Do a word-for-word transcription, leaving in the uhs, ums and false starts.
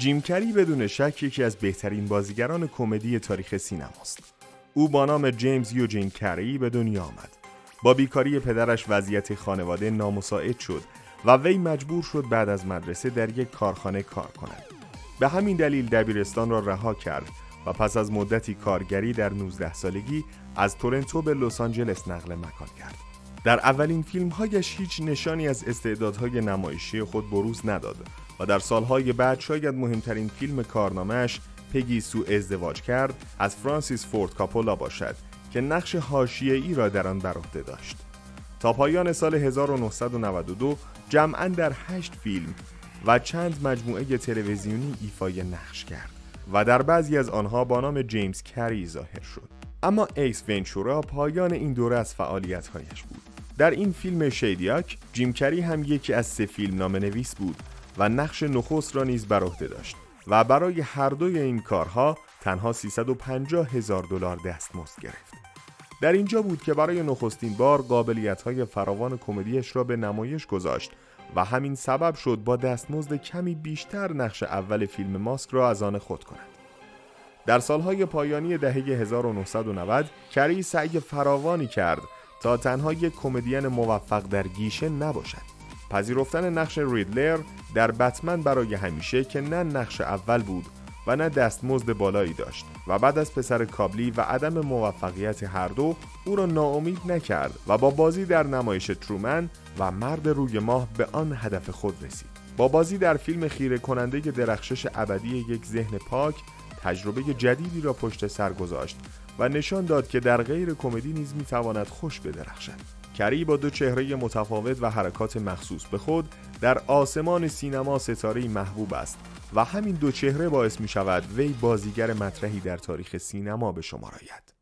جیم کری بدون شک یکی از بهترین بازیگران کمدی تاریخ سینماست. او با نام جیمز یوجین کری به دنیا آمد. با بیکاری پدرش وضعیت خانواده نامساعد شد و وی مجبور شد بعد از مدرسه در یک کارخانه کار کند. به همین دلیل دبیرستان را رها کرد و پس از مدتی کارگری در نوزده سالگی از تورنتو به لس آنجلس نقل مکان کرد. در اولین فیلم‌هایش هیچ نشانی از استعدادهای نمایشی خود بروز نداد و در سالهای بعد شاید مهمترین فیلم کارنامه‌اش پگی سو ازدواج کرد از فرانسیس فورد کاپولا باشد که نقش حاشیه‌ای را در آن بر عهده داشت. تا پایان سال هزار و نهصد و نود و دو جمعاً در هشت فیلم و چند مجموعه تلویزیونی ایفای نقش کرد و در بعضی از آنها با نام جیمز کری ظاهر شد. اما ایس ونچورا پایان این دوره از فعالیت‌هایش بود. در این فیلم شیدیاک جیم کری هم یکی از سه فیلم نام‌نویس بود و نقش نخست را نیز بر عهده داشت و برای هر دوی این کارها تنها سیصد و پنجاه هزار دلار دستمزد گرفت. در اینجا بود که برای نخستین بار قابلیت‌های فراوان کمدیش را به نمایش گذاشت و همین سبب شد با دستمزد کمی بیشتر نقش اول فیلم ماسک را از آن خود کند. در سالهای پایانی دهه هزار و نهصد و نود کری سعی فراوانی کرد تا تنها یک کمدین موفق در گیشه نباشد. پذیرفتن نقش ریدلر در بتمن برای همیشه که نه نقش اول بود و نه دستمزد بالایی داشت و بعد از پسر کابلی و عدم موفقیت هر دو او را ناامید نکرد و با بازی در نمایش ترومن و مرد روی ماه به آن هدف خود رسید. با بازی در فیلم خیره کننده درخشش ابدی یک ذهن پاک تجربه جدیدی را پشت سر گذاشت و نشان داد که در غیر کمدی نیز میتواند خوش بدرخشد. کری با دو چهره متفاوت و حرکات مخصوص به خود در آسمان سینما ستاره‌ای محبوب است و همین دو چهره باعث می شود وی بازیگر مطرحی در تاریخ سینما به شمار آید.